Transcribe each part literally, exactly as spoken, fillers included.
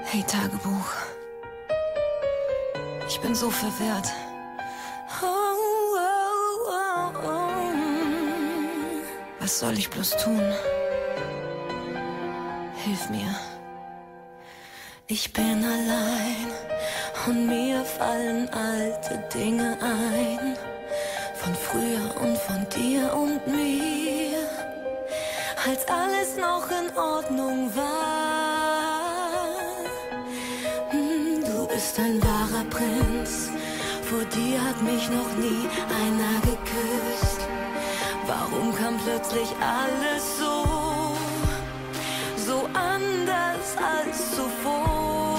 Hey Tagebuch, ich bin so verwirrt. Oh, oh, oh, oh. Was soll ich bloß tun? Hilf mir. Ich bin allein und mir fallen alte Dinge ein. Von früher und von dir und mir, als alles noch in Ordnung war. Hm, du bist ein wahrer Prinz, vor dir hat mich noch nie einer geküsst. Warum kam plötzlich alles so, so anders als zuvor?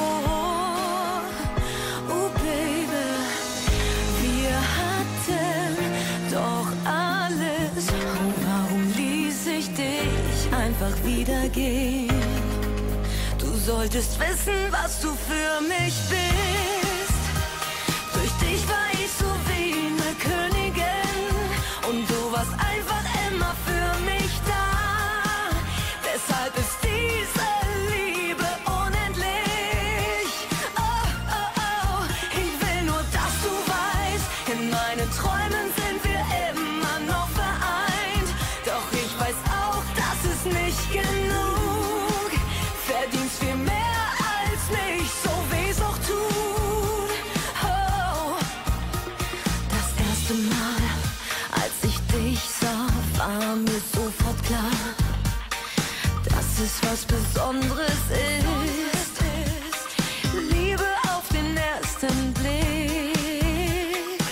Oh Baby, wir hatten doch alles. Oh, warum ließ ich dich einfach wieder gehen? Du solltest wissen, was du für mich bist. Durch dich war ich so wie eine Königin und du warst einfach immer für mich da. Deshalb ist diese Liebe unendlich. Oh, oh, oh, ich will nur, dass du weißt, in meinen Träumen sind wir immer noch vereint. Doch ich weiß auch, das ist nicht genug. Verdienst viel mehr als mich, so weh's auch tut. Oh, das erste Mal, als ich dich sah, war mir sofort klar, dass es was Besonderes ist. Liebe auf den ersten Blick.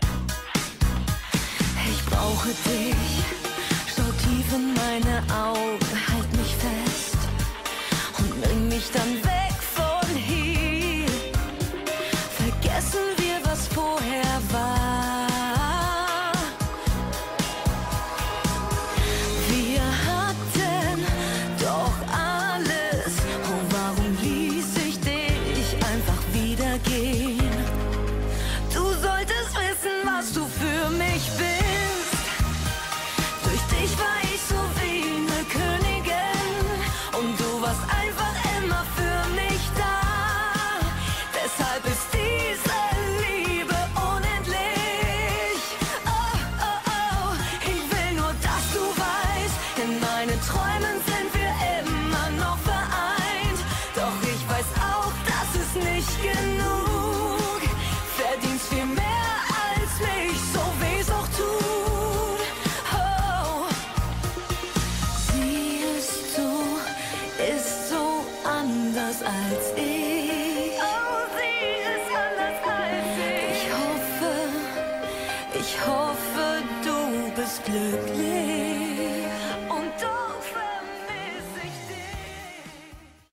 Ich brauche dich, schau tief in meine Augen, halt mich fest und bring mich dann weg von hier. Vergessen wir, was vorher war. Wir hatten doch alles. Oh, warum ließ ich dich einfach wieder gehen? Du solltest wissen, was du für mich bist. Durch dich war ich so wie eine Königin und du warst einfach immer für mich da. Deshalb ist diese Liebe unendlich. Oh, oh, oh, ich will nur, dass du weißt, in meinen Träumen sind wir immer noch vereint. Doch ich weiß auch, das ist nicht genug. Verdienst viel mehr als mich, so weh's auch tut. Oh, sie ist so, ist so anders als ich. Oh, sie ist anders als ich. Ich hoffe, ich hoffe,